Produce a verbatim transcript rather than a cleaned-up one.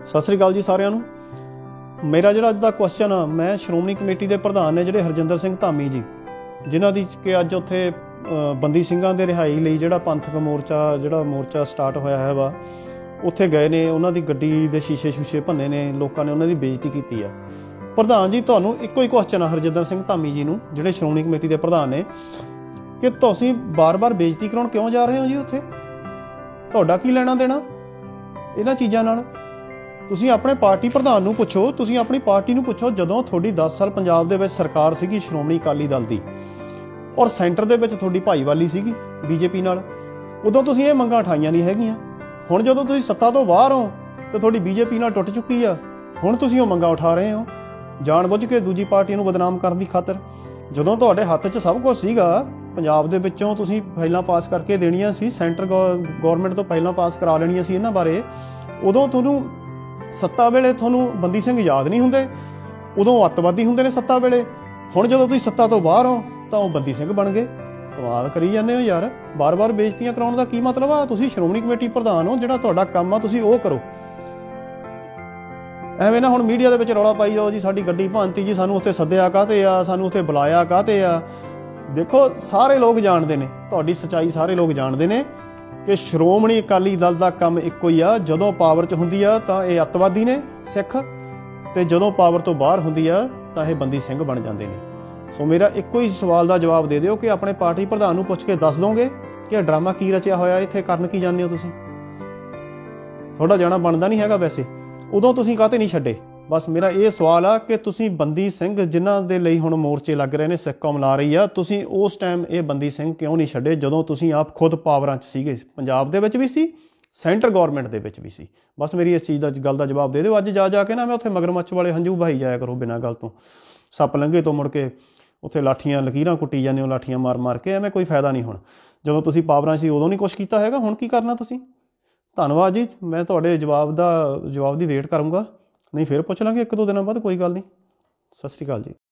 सत श्री अकाल जी सारिਆਂ ਨੂੰ। मेरा जो अज का क्वेश्चन आ, मैं श्रोमणी कमेटी के प्रधान ने जोड़े हरजिंदर सिंह धामी जी, जिन्हों की कि अज उत्थे बंदी ਸਿੰਘਾਂ ਦੇ रिहाई ਲਈ ਜਿਹੜਾ पंथक मोर्चा ਜਿਹੜਾ मोर्चा स्टार्ट होया है वा उत्थे गए ने, उन्हों की गड्डी के शीशे शूशे भन्ने ने, लोगों ने उन्होंने बेइज्जती की है। प्रधान जी तुहानूं इक्को ही क्वेश्चन आ हरजिंदर सिंह धामी जी नूं जिहड़े श्रोमणी कमेटी के प्रधान ने कि तुसीं बार बार बेइज्जती कराउण क्यों जा रहे हो जी? उत्थे तुहाडा की लेना देना इन्हां चीज़ां नाल? तुसीं अपने पार्टी प्रधान नूं पुछो, तुसीं अपनी पार्टी नूं पुछो। जदों तुहाडी दस साल पंजाब दे विच सरकार सीगी श्रोमणी अकाली दल दी और सेंटर दे विच तुहाडी भाईवाली सीगी बीजेपी नाल, उदों तुसीं इह मंगां उठाईआं नहीं हैगीआं। हुण जदों तुसीं सत्ता तो बाहर हो ते तुहाडी बीजेपी नाल टुट चुकी आ, हुण तुसीं ओह मंगां उठा रहे हो जाण बुझ के दूजी पार्टी नूं बदनाम करन दी खातर। जदों तुहाडे हत्थ 'च सब कुछ सीगा, पंजाब दे विचों तुसीं फाइलां पास करके देणीआं सी, सेंटर गौरमेंट तो फाइलां पास करा लेणीआं सी इन्हां बारे, उदों तुहानूं सत्ता वेले तुहानूं बंदी सिंह याद नहीं हुंदे, उदों अतवादी हुंदे ने सत्ता वेले। हुण जदों तुसीं सत्ता तो बाहर हो तां ओह बंदी सिंह बन गए। कमाल करी जांदे हो यार, बार बार बेइज्जतियां कराउण दा की मतलब आ? तुसीं श्रोमणी कमेटी प्रधान हो, जिहड़ा तुहाडा काम आ तुसीं ओह करो। ਐਵੇਂ ना हुण मीडिया ਦੇ ਵਿੱਚ रौला पाई जाओ जी साडी गड्डी भांती जी, सानूं उत्थे सद्दिआ काहते आ, सानूं उत्थे बुलाया काहते आ। देखो सारे लोग जानते हैं, तुहाडी सच्चाई सारे लोग जानते हैं कि श्रोमणी अकाली दल का काम इक्को ही आ। जदों पावर च हुंदी आ तां इह अतवादी ने सिख, ते जदों पावर तो बाहर हुंदी आ तां इह बंदी सिंह बन जांदे ने। सो मेरा इक्को ही सवाल का जवाब दे दिओ कि अपने पार्टी प्रधान नूं पुछ के दस दोगे कि ड्रामा की रचिया होया, इत्थे करन की जांदे हो तुसीं? तुहाडा जाना बनदा नहीं हैगा वैसे, उदों तुसीं काहते नहीं छड्डे? बस मेरा ये सवाल आ कि तुसीं बंदी सिंह जिन्हां दे लई हुण मोर्चे लग रहे ने, सिख कौम ला रही आ, तुसीं उस टाइम ये बंदी सिंह क्यों नहीं छड्डे जदों तुसीं आप खुद पावरां 'च सीगे? पंजाब दे विच भी सी, सेंटर गौरमेंट दे विच भी सी। बस मेरी इस चीज़ का गल का जवाब दे दिओ। अज जा जाके ना मैं उत्थे मगरमच्छ वाले हंझू बहाई जाया करो बिना गल तो, सप लंघे तो मुड़ के उत्थे लाठियां लकीरां कुट्टी जाने हो, लाठियां मार मार के, एवें कोई फायदा नहीं। हुण जदों तुसीं पावरां सी उदों नहीं कुछ कीता हैगा, हुण की करना तुसीं? धन्नवाद जी, मैं तुहाडे जवाब का जवाब की वेट करूँगा, नहीं फिर पुछ लांगे एक दो दिनों बाद, कोई गल नहीं। सत श्री अकाल जी।